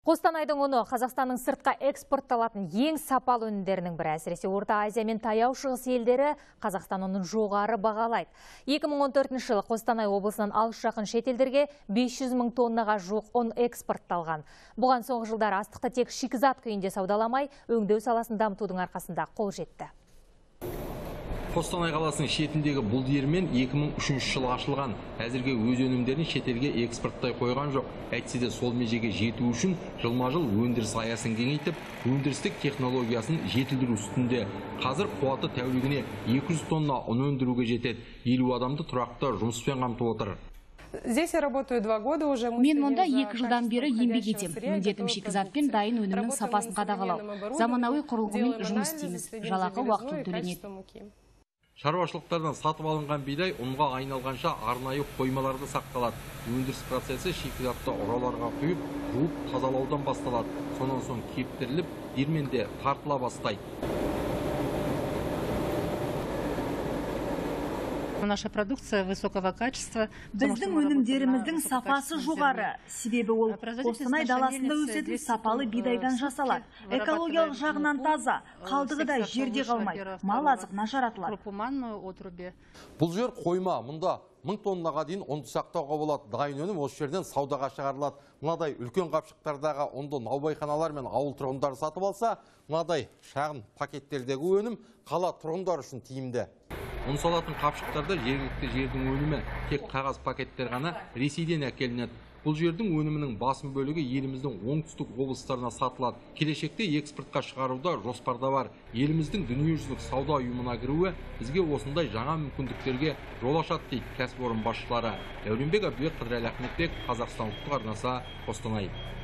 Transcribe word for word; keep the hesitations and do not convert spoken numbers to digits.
Қостанайдың ұны Қазақстанның сыртқа экспортталатын ең сапалы өнімдерінің бірі. Әсіресе Орта Азия мен Таяу Шығыс елдері Қазақстан ұнын жоғары бағалайды. екі мың он төртінші жылы Қостанай облысынан алыс жақын шетелдерге бес жүз мың тоннаға жуық ұн экспортталған. Бұған соңғы жылдары астықты тек шикізат күйінде саудаламай, өңдеу саласын дамытудың арқасында қол жетті. Қостанай қаласының шетіндегі бұл диірмен екі мың үшінші жылы ашылған. Әзірге өз өнімдерін шетелге экспорттай қойған жоқ. Әйтсе де сол межеге жету үшін жылма-жыл өндіріс аясын кеңейтіп, өндірістік технологиясын жетілдіру үстінде. Қазір қуаты тәулігіне екі жүз тонна ұн өндіруге жетеді. елу адамды тұрақты жұмыспен қамтып отыр. Здесь я работаю два года уже. Мен мұнда екі жылдан бері еңбек етем. Міндетім шикізат пен дайын өнімнің сапасын қадағалау. Заманауи құрылғымен жұмыс істейміз. Жалақы уақытылы төленеді. Шаруашылықтардан сатып алынған бидай ұнға айналғанша арнайы қоймаларда сақталады. Өндіріс процесі шикізатты ұраларға құйып, жуып тазалаудан басталады. Сонан соң кептіріліп, диірменде тартыла бастайды. Наша продукция высокого качества. Біздің өнімдеріміздің сапасы жоғары. Себебі ол Қостанай даласында өсетін сапалы бидайдан жасалады. Экологиялық жағынан таза, қалдығы да жерде қалмайды. Мал азығына жаратылады. Бұл жер қойма. Мұнда мың тоннаға дейін ұнды сақтауға болады. Дайын өнім осы жерден саудаға шығарылады. Мынадай үлкен қапшықтардағы ұнды наубайханалар мен ауыл тұрғындары сатып алса, мынадай шағын пакеттердегі өнім қала тұрғындар үшін тиімді. Ұн салатын қапшықтарда жергілікті жердің өнімі тек қағаз пакеттер ғана Ресейден әкелінеді. Бұл жердің өнімінің басым бөлігі еліміздің оңтүстік облыстарына сатылады. Келешекте экспортқа шығаруда жоспарда бар. Еліміздің дүниежүзілік сауда ұйымына кіруі бізге осындай жаңа мүмкіндіктерге жол ашады дейді кәсіпорын басшылары. Дәуренбек Әбдібек, Қыдырәлі Ахметбек, Қазақстан ұлттық арнасы, Қостанай.